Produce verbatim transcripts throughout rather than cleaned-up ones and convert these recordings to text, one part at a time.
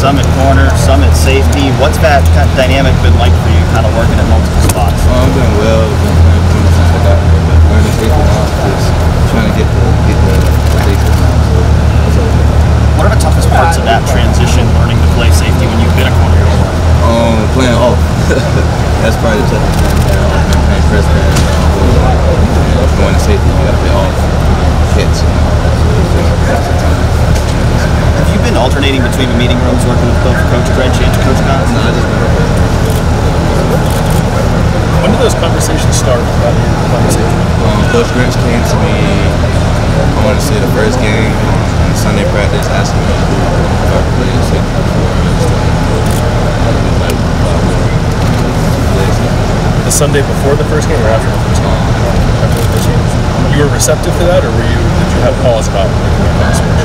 some at corner, some at safety. What's that kind of dynamic been like for you, kind of working at multiple spots? Oh, I'm doing well. I've been playing corner since I got here, but learning safety now, just trying to get the get the, the basics now. So that's okay. What are the toughest parts of that transition, learning to play safety when you've been a corner your whole life? Um, playing off. That's probably the toughest thing. You know, I've been playing press man my whole life. And going to safety, you got to play off, hits, and all that. So that's the time. Have you been alternating between the meeting rooms, working with both Coach Dredge and Coach Collins? No, I just been When did those conversations start about your conversation? Um, Coach Grinch came to me, I want to say the first game, on Sunday practice, asking me if I could play safety before and stuff. Like, the Sunday before the first game or after the first game? After the first game. You were receptive to that, or were you? Did you have pause about making that switch?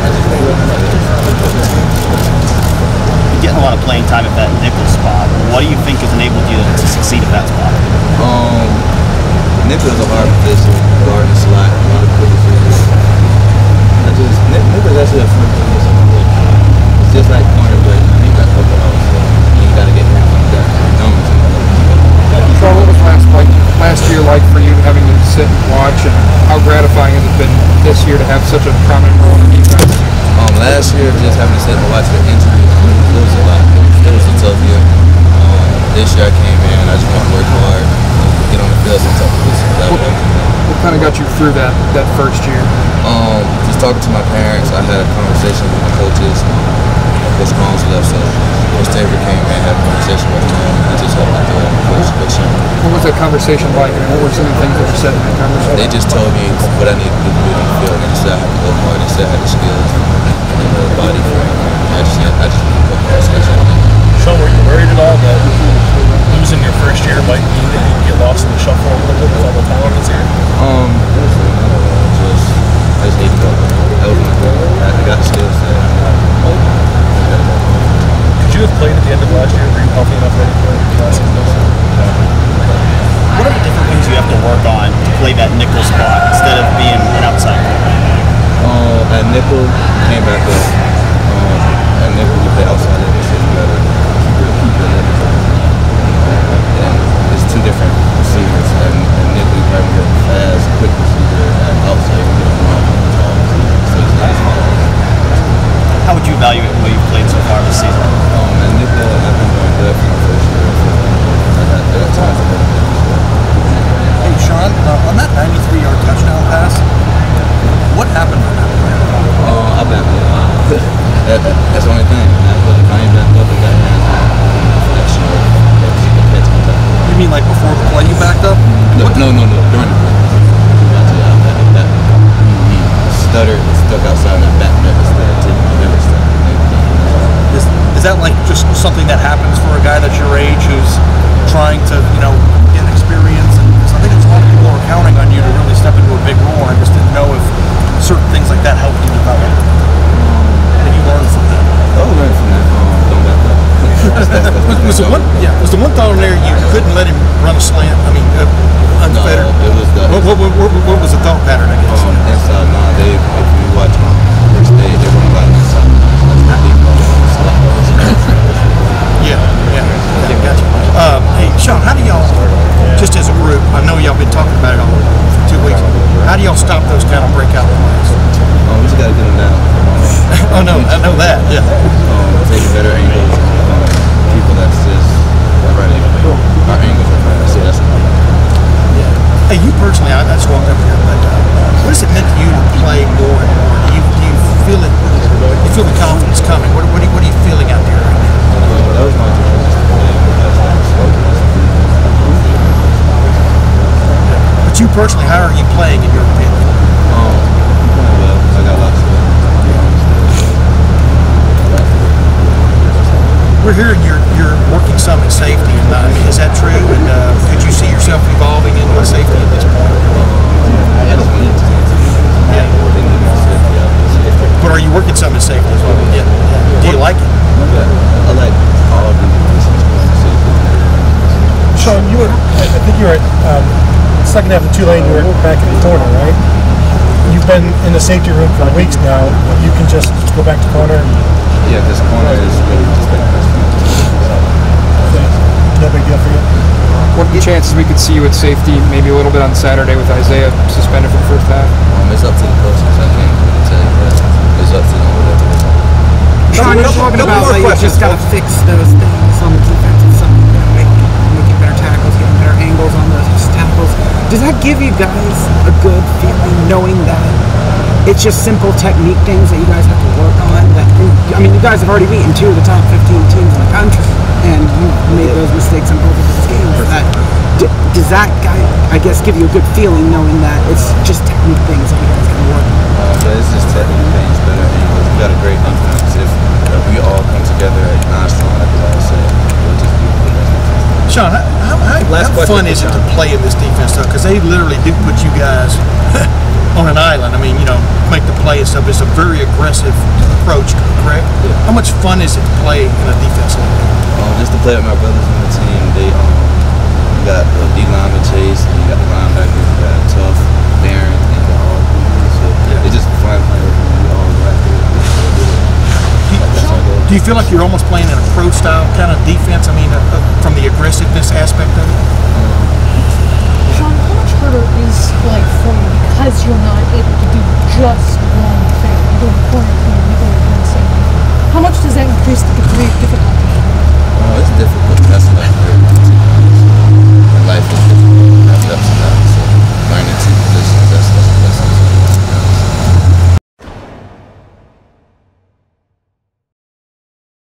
You're getting a lot of playing time at that nickel spot. What do you think has enabled you to succeed at that spot? Um, nickel is a hard position, guard and slot, a lot of criticism. I just nickel is actually a fun position. It's just like corner, but you got to focus on so you got to get hands on that numbers. So what was last like last year like for you, having to sit and watch, and how gratifying has it been this year to have such a prominent role in the defense? Um, last year, just having to sit and watch the injuries, it was a lot. It was a tough year. Um, this year I came in, I just want to work hard, get on the field sometimes. That what, what kind of got you through that that first year? Um, just talking to my parents, I had a conversation with my coaches. Coach Collins left, so Coach Tabor came in, had a conversation with him, and just helped me through it. Coach, Coach Shaun. What was that conversation like, and what were some of the things that you said in that conversation? They just told me what I needed to do on the field. They just said I had to go hard. They said I had the skills and the body for it. I just, I just need to go hard. Shaun, were you worried at all that losing your first year might mean that you get lost in the shuffle a little bit with all the talent that's here? Um, just, I just need to go. That was my goal. I got the skills there. Could you have played at the end of last year? Were you healthy enough ready for it last season? What are the different things you have to work on to play that nickel spot instead of being an outside corner? Uh, at nickel, came back up. Um, at nickel, you play outside of it, so you gotta keep your, keep your legs up. And it's two different receivers. At, at nickel, you probably get a fast, quick receiver. At outside, you get a long, tall receiver. So it's not as hard. How would you evaluate the way you've played so far this season? Um, at nickel, I've been doing good for my first year. So I got, I got time to play. Hey, Shaun, uh, on that ninety-three yard touchdown pass, what happened on that play? Uh, I backed up. that, that, that's the only thing. If I ain't backed up and got hands on, that short, catch on top. You mean like before the play you backed up? No, no, no, no, during the play. That, that, he stuttered, stuck outside that back net instead of taking the middle step. Is, is that like just something that happens for a guy that's your age who's trying to, you know, get experience? And I think it's a lot of people are counting on you to really step into a big role. I just didn't know if certain things like that helped you develop. And you learned from that. Oh, learned from that. Um, don't back up. That's, that's, that's was, was, the one, yeah, was the one thought on there you couldn't let him run a slant? I mean, uh, unfettered? No, it was the... What, what, what, what was the thought pattern, I guess? Um, inside, nah, they, if you watch my first day, they run a lot of inside. That's not deep. Yeah, yeah, yeah, gotcha. Um, hey, Shaun, how do y'all, just as a group, I know y'all been talking about it all for two weeks, how do y'all stop those kind of breakout plays? Um, we just got to get them down. Oh, no, I know that, yeah. Um, taking better angles, um, people that's just right angle. Our angles are trying to see that's what Hey, you personally, I, I just walked up here, but uh, what has it meant to you to play more and more? Do you, do you feel it, you feel the confidence coming? What, what, are, you, what are you feeling out there right now? Uh, that was my dream. But you personally, how are you playing in your opinion? Um, I'm playing well. I got lots of it. We're hearing you're, you're working some in safety, and I mean, is that true? And uh, could you see yourself evolving into a safety at this point? I just need to. Yeah. But are you working some in safety as well? Yeah. Do you like it? Yeah. I like all of these positions. Shaun, you were, I think you were at um, second half of Tulane, you were back in the corner, right? You've been in the safety room for weeks now. You can just go back to corner. Yeah, this corner is really just been no big deal for you. What are the chances we could see you at safety, maybe a little bit on Saturday with Isaiah suspended for the first half? Um, it's up to the coaches. I can't really tell you, but it's up to them whatever they want. Sean, you're talking couple about more like you questions, just gotta folks. fix those things on the defensive side, you know, make, making better tackles, getting better angles on those tackles. Does that give you guys a good feeling knowing that it's just simple technique things that you guys have to work on? That I mean, you guys have already beaten two of the top fifteen teams in the country, and you made those mistakes in both of those games. That, d- does that guy, I guess, give you a good feeling knowing that it's just technique things that you guys can work on? Um, but it's just technical things, better angles. We got a great defense. If uh, we all come together at nine strong, like I said, we'll just be the best. Sean, how, how, how, Last how fun question, is it Sean. to play in this defense, though? Because they literally do put you guys on an island. I mean, you know, make the play and stuff. It's a very aggressive approach, correct? Yeah. How much fun is it to play in a defense like that? Um, just to play with my brothers on the team, they um, we got the D lineman Chase, and you got the linebackers, you got Tough, Barron, and the all. So yeah. It's just fun playing with them. We all right there. That's our goal. Do you feel like you're almost playing an approach style kind of defense? I mean, uh, uh, from the aggressiveness aspect of it? Sean, how much harder is like for you because you're not able to do just one thing? You go to corner, you go to one safety. How much does that increase the degree of difficulty